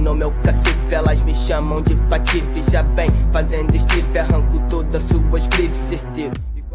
no meu cacife, elas me chamam de patife. Já vem fazendo strip, arranco todas suas grifes, certeiro.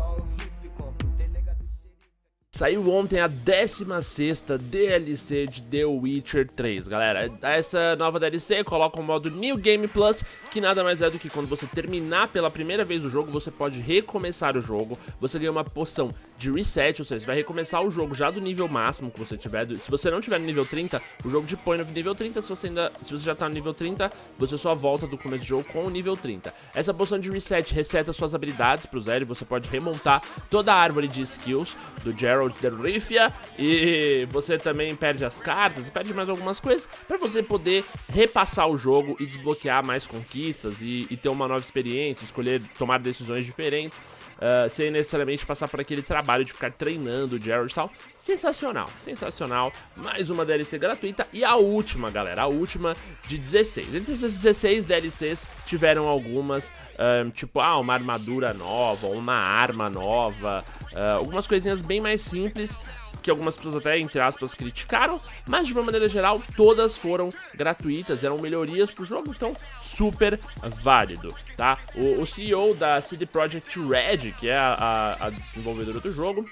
Saiu ontem a 16ª DLC de The Witcher 3, galera. Essa nova DLC coloca o modo New Game Plus, que nada mais é do que quando você terminar pela primeira vez o jogo, você pode recomeçar o jogo. Você ganha uma poção de reset, ou seja, você vai recomeçar o jogo já do nível máximo que você tiver. Se você não tiver no nível 30, o jogo te põe no nível 30. Se você já tá no nível 30, você só volta do começo do jogo com o nível 30. Essa poção de reset reseta suas habilidades pro zero e você pode remontar toda a árvore de skills do Geralt de Rivia, e você também perde as cartas e perde mais algumas coisas pra você poder repassar o jogo e desbloquear mais conquistas e ter uma nova experiência, escolher, tomar decisões diferentes, sem necessariamente passar por aquele trabalho de ficar treinando o Geralt e tal. Sensacional, sensacional. Mais uma DLC gratuita e a última, galera, a última de 16. Entre essas 16 DLCs tiveram algumas, tipo, uma armadura nova, uma arma nova, algumas coisinhas bem mais simples, que algumas pessoas até, entre aspas, criticaram, mas de uma maneira geral, todas foram gratuitas, eram melhorias pro jogo, então super válido, tá? O CEO da CD Projekt Red, que é a desenvolvedora do jogo,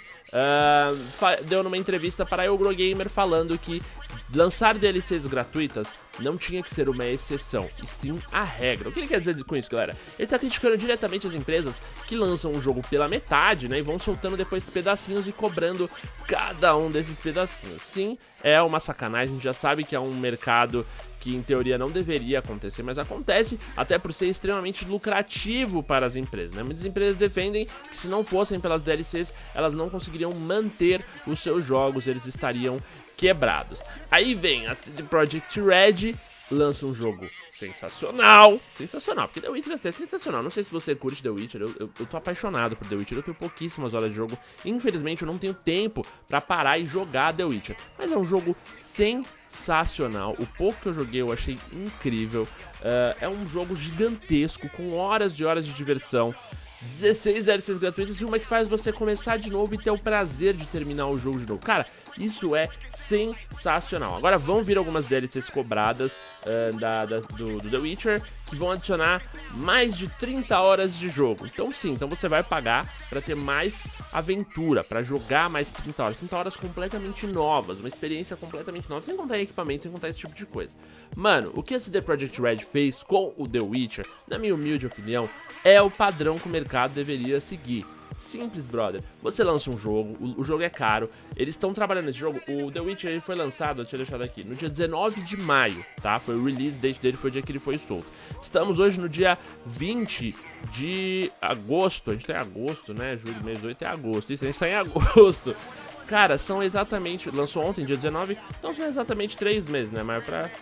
deu numa entrevista para a Eurogamer falando que lançar DLCs gratuitas não tinha que ser uma exceção, e sim a regra. O que ele quer dizer com isso, galera? Ele tá criticando diretamente as empresas que lançam o jogo pela metade, né, e vão soltando depois pedacinhos e cobrando cada um desses pedacinhos. Sim, é uma sacanagem, a gente já sabe que é um mercado que em teoria não deveria acontecer, mas acontece, até por ser extremamente lucrativo para as empresas, né? Muitas empresas defendem que se não fossem pelas DLCs, elas não conseguiriam manter os seus jogos, eles estariam quebrados. Aí vem a CD Projekt Red, lança um jogo sensacional, porque The Witcher é sensacional. Não sei se você curte The Witcher, eu tô apaixonado por The Witcher, eu tenho pouquíssimas horas de jogo, infelizmente eu não tenho tempo pra parar e jogar The Witcher, mas é um jogo sensacional. O pouco que eu joguei eu achei incrível. É um jogo gigantesco, com horas e horas de diversão, 16 DLCs gratuitas e uma que faz você começar de novo e ter o prazer de terminar o jogo de novo. Cara, isso é sensacional. Agora vão vir algumas DLCs cobradas do The Witcher, que vão adicionar mais de 30 horas de jogo. Então sim, então você vai pagar pra ter mais aventura, pra jogar mais 30 horas. 30 horas completamente novas, uma experiência completamente nova, sem contar equipamento, sem contar esse tipo de coisa. Mano, o que a CD Projekt Red fez com o The Witcher, na minha humilde opinião, é o padrão que o mercado deveria seguir. Simples, brother. Você lança um jogo, o jogo é caro, eles estão trabalhando nesse jogo. O The Witcher ele foi lançado, deixa eu deixar aqui, no dia 19 de maio, tá? Foi o release date dele, foi o dia que ele foi solto. Estamos hoje no dia 20 de agosto, a gente tá em agosto, né? Julho, mês 8 é agosto, isso, a gente tá em agosto. Cara, são exatamente, lançou ontem, dia 19, então são exatamente 3 meses, né? Mas pra...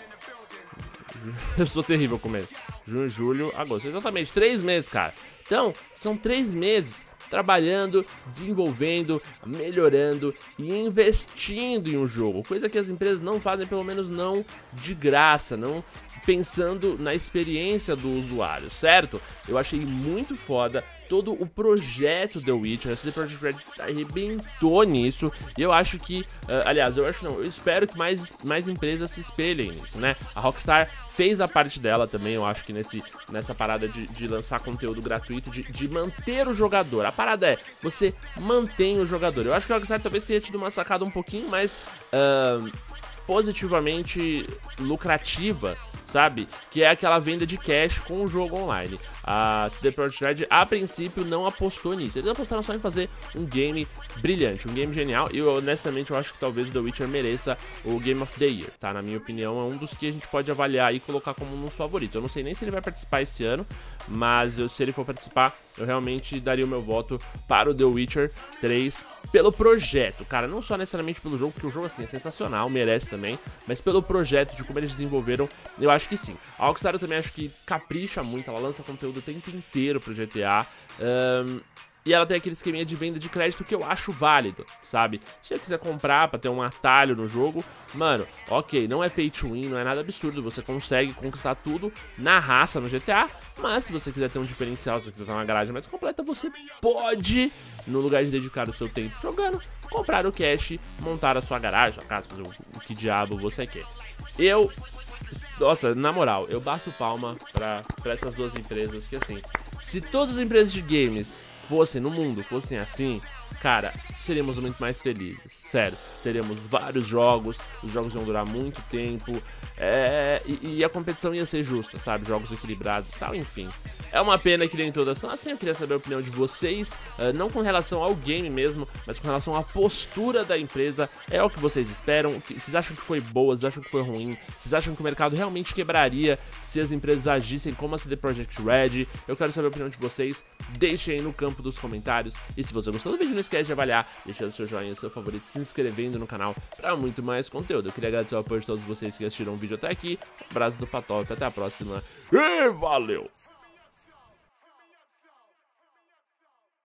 eu sou terrível com mês. Junho, julho, agosto, exatamente 3 meses, cara. Então, são 3 meses trabalhando, desenvolvendo, melhorando e investindo em um jogo, coisa que as empresas não fazem, pelo menos não de graça, não pensando na experiência do usuário, certo? Eu achei muito foda todo o projeto The Witcher, a CD Projekt Red arrebentou nisso, e eu acho que, aliás, eu espero que mais empresas se espelhem nisso, né? A Rockstar fez a parte dela também, eu acho que nessa parada de lançar conteúdo gratuito, de manter o jogador. A parada é, você mantém o jogador. Eu acho que a Rockstar talvez tenha tido uma sacada um pouquinho mais positivamente lucrativa, sabe? Que é aquela venda de cash com o jogo online. A CD Projekt Red, a princípio, não apostou nisso. Eles apostaram só em fazer um game brilhante, um game genial. E honestamente, eu acho que talvez o The Witcher mereça o Game of the Year, tá? Na minha opinião, é um dos que a gente pode avaliar e colocar como um dos favoritos. Eu não sei nem se ele vai participar esse ano, mas se ele for participar, eu realmente daria o meu voto para o The Witcher 3 pelo projeto, cara. Não só necessariamente pelo jogo, porque o jogo, assim, é sensacional, merece também, mas pelo projeto, de como eles desenvolveram, eu acho que sim. A Rockstar eu também acho que capricha muito, ela lança conteúdo o tempo inteiro pro GTA, e ela tem aquele esqueminha de venda de crédito que eu acho válido, sabe? Se você quiser comprar pra ter um atalho no jogo, mano, ok, não é pay to win, não é nada absurdo, você consegue conquistar tudo na raça no GTA, mas se você quiser ter um diferencial, se você quiser ter uma garagem mais completa, você pode, no lugar de dedicar o seu tempo jogando, comprar o cash, montar a sua garagem, sua casa, fazer o que diabo você quer. Eu Nossa, na moral, eu bato palma pra essas duas empresas, que assim, se todas as empresas de games fossem no mundo, fossem assim, cara, seríamos muito mais felizes. Sério, teríamos vários jogos, os jogos iam durar muito tempo, e a competição ia ser justa, sabe? Jogos equilibrados e tal, enfim. É uma pena que nem todas são assim. Eu queria saber a opinião de vocês, não com relação ao game mesmo, mas com relação à postura da empresa. É o que vocês esperam? Vocês acham que foi boa? Vocês acham que foi ruim? Vocês acham que o mercado realmente quebraria se as empresas agissem como a CD Projekt Red? Eu quero saber a opinião de vocês. Deixem aí no campo dos comentários. E se você gostou do vídeo, não esquece de avaliar, deixando seu joinha, seu favorito, se inscrevendo no canal para muito mais conteúdo. Eu queria agradecer o apoio de todos vocês que assistiram o vídeo até aqui. Um abraço do Patop, até a próxima e valeu!